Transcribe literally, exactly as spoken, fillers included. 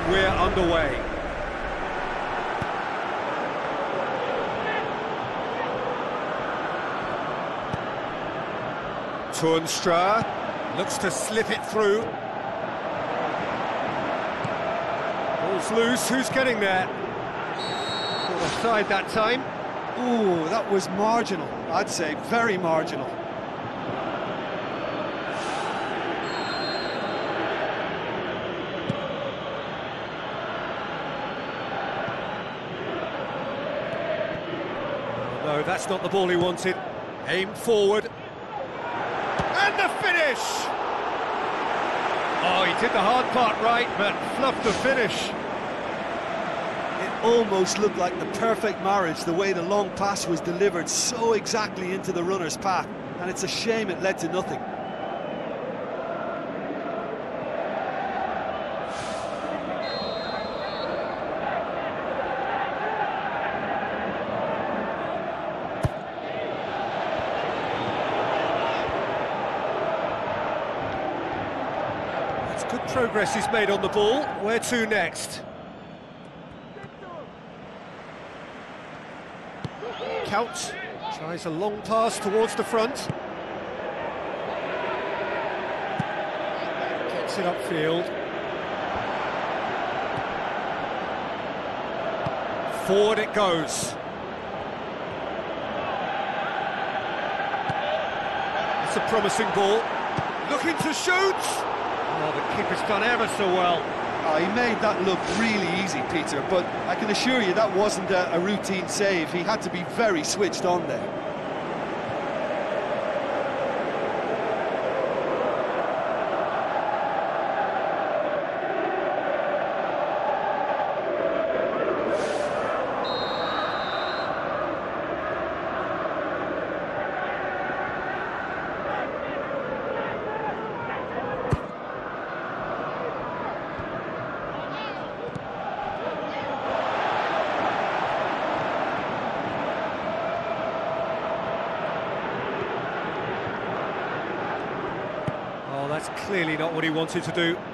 we're underway. Toornstra looks to slip it through. Ball's loose, who's getting there? Caught offside that time. Ooh, that was marginal, I'd say, very marginal. No, that's not the ball he wanted. Aimed forward. And the finish! Oh, he did the hard part right, but fluffed the finish. It almost looked like the perfect marriage, the way the long pass was delivered so exactly into the runner's path, and it's a shame it led to nothing. Good progress he's made on the ball. Where to next? Couch tries a long pass towards the front. Gets it upfield. Forward it goes. It's a promising ball. Looking to shoot! Oh, the keeper's done ever so well. Oh, he made that look really easy, Peter, but I can assure you that wasn't a, a routine save. He had to be very switched on there. That's clearly not what he wanted to do.